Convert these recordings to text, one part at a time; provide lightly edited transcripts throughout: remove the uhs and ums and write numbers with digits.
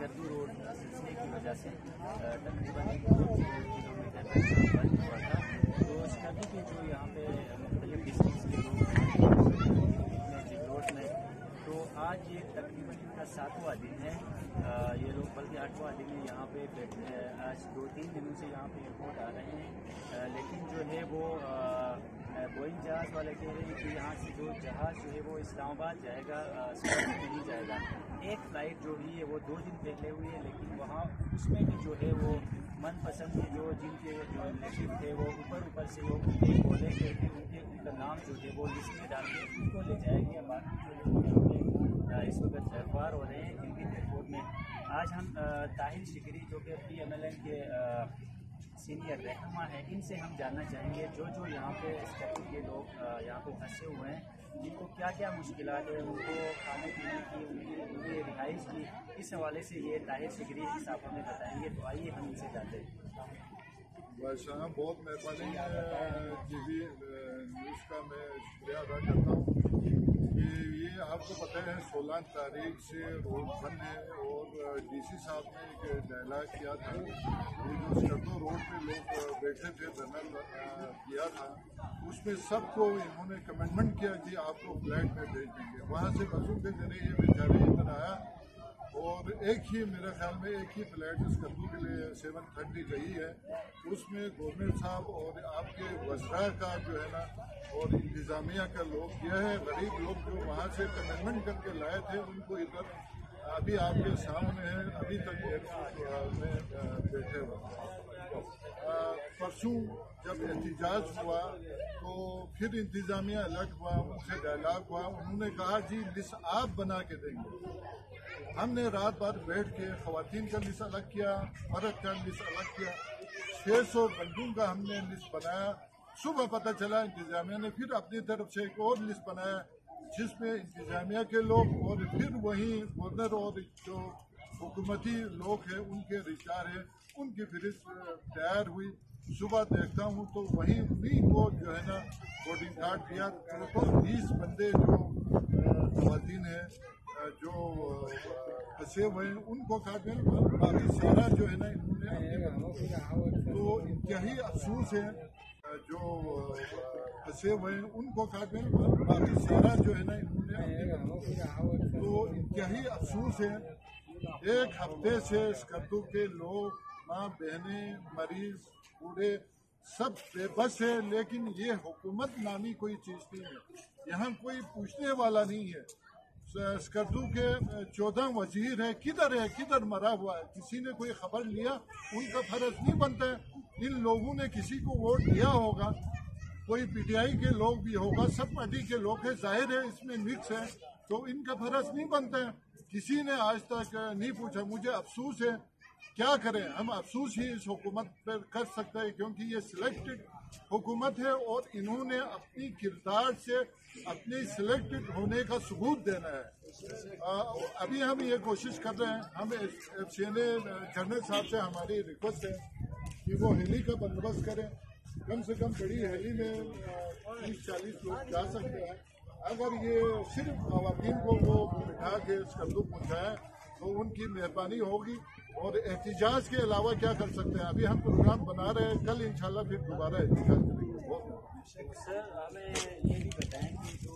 Skardu road सिलसिले की वजह से तकरीबन 2 किलोमीटर तक बंद हुआ था। तो स्कर्दू के जो यहाँ पे मुख्तलिफ डिस्ट्रिक्ट के लोग में तो आज ये तकरीबन इनका 7वां दिन है। ये लोग बल्कि 8वां दिन है यहाँ पे आज 2-3 दिनों से यहाँ पे एयरपोर्ट आ रहे हैं। लेकिन जो है वो बोइंग जहाज़ वाले कह रहे हैं कि यहाँ से जो जहाज़ जो है वो इस्लामाबाद जाएगा, स्कर्दू नहीं जाएगा। एक फ़्लाइट जो हुई है वो 2 दिन पहले हुई है, लेकिन वहाँ उसमें भी जो है वो मनपसंद जो जिनके जो नशीब थे वो ऊपर से वो उनके बोले करके उनका नाम जो है वो लिस्ट में डाल के उनको ले जाएंगे। बाकी जो है इस वक्त अखबार हो रहे हैं दिल्ली एयरपोर्ट में। आज हम ताहिर शिकरी जो कि PMLN के सीनियर रहनुमा है, इनसे हम जानना चाहेंगे जो यहाँ पे स्कर्दू के लोग यहाँ पे फंसे हुए हैं, जिनको क्या क्या मुश्किलात है, उनको खाने पीने की, उनकी रिहाइश की, इस हवाले से ये ताहिर शिकरी साहब हमें बताएंगे। तो आइए हम इनसे जानते हैं। बादशाह बहुत मेहरबानी TV न्यूज़ का मैं शुक्रिया अदा करता हूँ कि ये आपको पता है 16 तारीख से रोड बंद है और DC साहब ने एक डायलॉग किया था। ये जो स्कर्दू रोड पे लोग बैठे थे धरना किया था, उसमें सबको इन्होंने कमिटमेंट किया कि आपको फ्लैट में भेज देंगे। वहाँ से बसों के जरिए ये बेचारे इधर आया और एक ही मेरे ख्याल में एक ही फ्लैट स्कर्दू के लिए 730 गई है। उसमें गवर्नर साहब और आपके वज़रा का जो है ना और इंतज़ामिया का लोग किया है। गरीब लोग जो वहाँ से कमिटमेंट करके लाए थे उनको इधर अभी आपके सामने है, अभी तक एयरपोर्ट में बैठे हुए। परसों जब एहतजाज हुआ तो फिर इंतज़ामिया अलर्ट हुआ, उनसे डायलॉग हुआ। उन्होंने कहा जी लिस्ट आप बना के देंगे। हमने रात भर बैठ के ख़वातीन का लिस्ट अलग किया, मर्द का लिस्ट अलग किया, 600 बंदों का हमने लिस्ट बनाया। सुबह पता चला इंतज़ामिया ने फिर अपनी तरफ से एक और लिस्ट बनाया जिसमें इंतज़ामिया के लोग और फिर वहीं गवर्नर और जो हुकूमती लोग हैं उनके रिश्तेदार हैं उनकी फहरिस्त तैयार हुई। सुबह देखता हूँ तो वहीं उन्हीं को जो है ना वोटिंग कार्ड दिया। तो 20 बंदे जो ख़वातीन हैं जो फंसे हुए हैं उनको काट दें, बाकी सारा जो है ना इन्होंने तो इंतहाई अफसोस है जो फंसे हुए हैं उनको काट दें, बाकी सारा जो है ना इन्होंने तो इंतहाई अफसोस है। एक हफ्ते से स्कर्दू के लोग, माँ बहनें, मरीज, बूढ़े सब बेबस है, लेकिन ये हुकूमत नामी कोई चीज़ नहीं है। यहाँ कोई पूछने वाला नहीं है। स्कर्दू के 14 वजीर है, किधर मरा हुआ है, किसी ने कोई खबर लिया? उनका फर्ज नहीं बनता है। इन लोगों ने किसी को वोट दिया होगा, कोई PTI के लोग भी होगा, सब पार्टी के लोग हैं, जाहिर है इसमें मिक्स है, तो इनका फर्ज नहीं बनता है। किसी ने आज तक नहीं पूछा। मुझे अफसोस है, क्या करें हम, अफसोस ही इस हुकूमत पर कर सकते हैं क्योंकि ये सिलेक्टेड हुकूमत है और इन्होंने अपनी किरदार से अपने सिलेक्टेड होने का सबूत देना है। अभी हम ये कोशिश कर रहे हैं, हम FCNA जनरल साहब से हमारी रिक्वेस्ट है कि वो हेली का बंदोबस्त करें। कम से कम बड़ी हेली में 30-40 लोग जा सकते हैं। अगर ये सिर्फ ख़वातीन को वो बिठा के स्कर्दू पहुँचाएँ तो उनकी मेहरबानी होगी। और एहतिजाज के अलावा क्या कर सकते हैं? अभी हम प्रोग्राम बना रहे हैं, कल इंशाल्लाह फिर दोबारा एहतिजाज करेंगे। सर हमें ये भी बताएं कि जो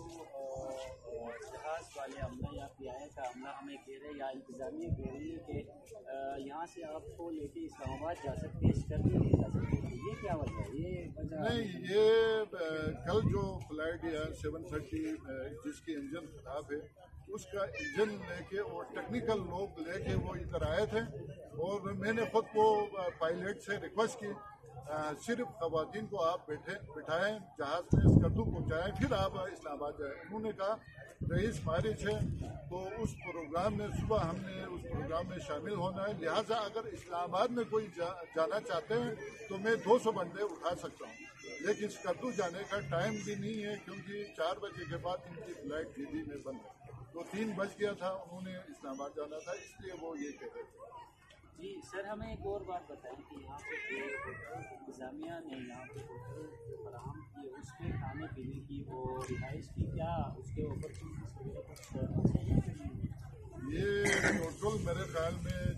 जहाज़ वाले अमला या PI का अमला हमें कह रहे हैं या इंतज़ामिया कह रही है कि यहाँ से आपको लेके इस्लामाबाद जा सकते हैं, स्कर्दू नहीं जा सकते, ये क्या वजह है? ये वजह नहीं, ये कल जो फ्लाइट है 730 जिसकी इंजन खराब है उसका इंजन लेके और टेक्निकल लोग लेके वो इधर आए थे और मैंने खुद को पायलट से रिक्वेस्ट की सिर्फ ख़वातीन को आप बिठाएं जहाज़ में स्कर्दू पहुँचाएँ, फिर आप इस्लामाबाद जाएँ। उन्होंने कहा रईस मारिच है तो उस प्रोग्राम में सुबह हमने उस प्रोग्राम में शामिल होना है, लिहाजा अगर इस्लामाबाद में कोई जाना चाहते हैं तो मैं 200 बंदे उठा सकता हूँ, लेकिन स्कर्दू जाने का टाइम भी नहीं है क्योंकि 4 बजे के बाद इनकी फ्लाइट दिल्ली में बंद है। तो 3 बज गया था, उन्होंने इस्लामाबाद जाना था, इसलिए वो ये कह रहे थे। जी सर, हमें एक और बात बताएं कि यहाँ पे इंतज़ामिया ने यहाँ पे होटल फराहम किए, उसके खाने पीने की और रिहाइश की क्या उसके ऊपर कुछ ये टोटल मेरे ख्याल में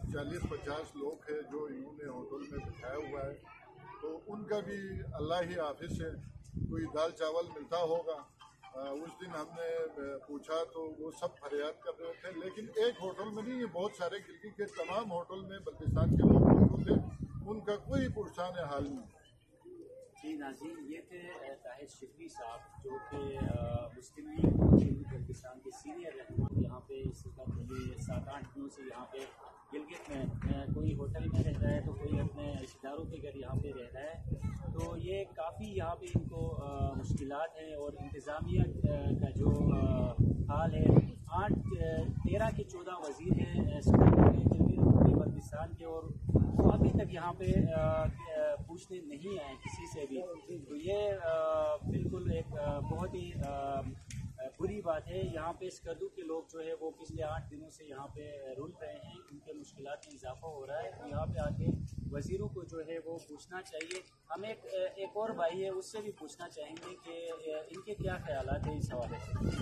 40-50 लोग हैं जो इन्होंने होटल में बिठाया हुआ है, तो उनका भी अल्लाह ही हाफिज है, कोई दाल चावल मिलता होगा। उस दिन हमने पूछा तो वो सब फरियाद कर रहे थे, लेकिन एक होटल में नहीं, ये बहुत सारे गिलगित के तमाम होटल में बल्तिस्तान के लोग मौजूद थे, उनका कोई पुरसान हाल नहीं। जी नाज़रीन, ये थे ताहिर शिफरी साहब जो कि मुस्लिम लीग बल्तिस्तान के सीनियर रहनुमा। यहाँ पे इस वक्त 7-8 दिनों से यहाँ पे गिलगित में कोई होटल में रह रहा है तो कोई अपने रिश्तेदारों के घर यहाँ पे रह रहा है। तो ये काफ़ी यहाँ पे इनको मुश्किलात हैं और इंतज़ामिया का जो हाल है। 13 के 14 वज़ीर हैं बल्तिस्तान के, और वो अभी तक यहाँ पे पूछने नहीं आए किसी से भी। तो ये बिल्कुल एक बहुत ही बुरी बात है। यहाँ पे स्कर्दू के लोग जो है वो पिछले 8 दिनों से यहाँ पे रुल रहे हैं, उनके मुश्किलात में इजाफा हो रहा है। तो यहाँ पे आके वज़ीरों को जो है वो पूछना चाहिए। हम एक और भाई है, उससे भी पूछना चाहेंगे कि इनके क्या ख्यालात हैं इस हवाले से।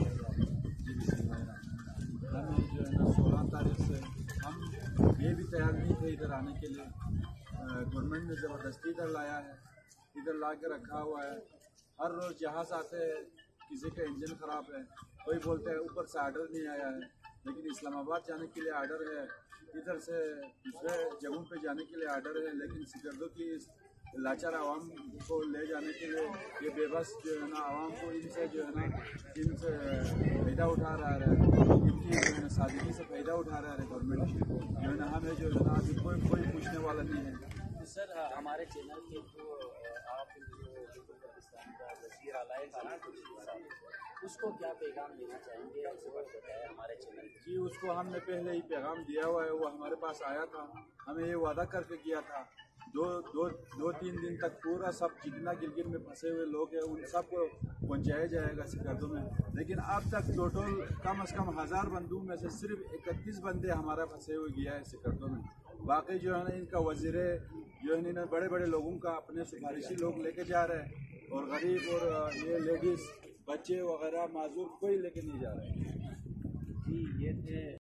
हमें जो है ना 16 तारीख से हम ये भी तैयार नहीं थे इधर आने के लिए। गवर्नमेंट ने ज़बरदस्ती इधर लाया है, इधर ला के रखा हुआ है। हर रोज़ जहाज़ आते हैं, किसी का इंजन ख़राब है, कोई बोलते हैं ऊपर से आर्डर नहीं आया है, लेकिन इस्लामाबाद जाने के लिए आर्डर है, इधर से दूसरे जगहों पे जाने के लिए आर्डर है, लेकिन सिकर्दो की लाचार आवाम को ले जाने के लिए ये बेबस जो है ना आवाम को इनसे जो है ना इनसे फ़ायदा उठा रहा है, इनकी जो है ना सादगी से फ़ायदा उठा रहा है गवर्नमेंट जो है ना। हमें जो है ना अभी कोई पूछने वाला नहीं है। तो सर हमारे चैनल के जो आप पाकिस्तान का वज़ीर आला है उसको क्या पैगाम देना चाहेंगे, ऐसे बात बताया हमारे चैनल पे। जी, उसको हमने पहले ही पैगाम दिया हुआ है। वो हमारे पास आया था, हमें ये वादा करके गया था 2-3 दिन तक पूरा सब जितना गिलगित में फंसे हुए लोग हैं उन सबको पहुँचाया जाएगा सिकर्दो में। लेकिन अब तक टोटल कम से कम 1000 बंदों में से सिर्फ 31 बंदे हमारा फंसे हुए गया है सिकर्दो में। बाकी जो है ना इनका वज़ीर जो है ना बड़े बड़े लोगों का अपने सिफारिशी लोग लेके जा रहे हैं, और गरीब और ये लेडीज़ बच्चे वगैरह माजूर कोई लेके नहीं जा रहे हैं। जी, ये थे